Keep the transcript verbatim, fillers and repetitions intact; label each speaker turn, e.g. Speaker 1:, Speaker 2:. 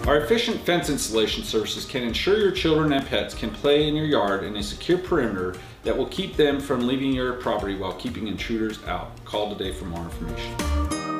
Speaker 1: Our efficient fence installation services can ensure your children and pets can play in your yard in a secure perimeter that will keep them from leaving your property while keeping intruders out. Call today for more information.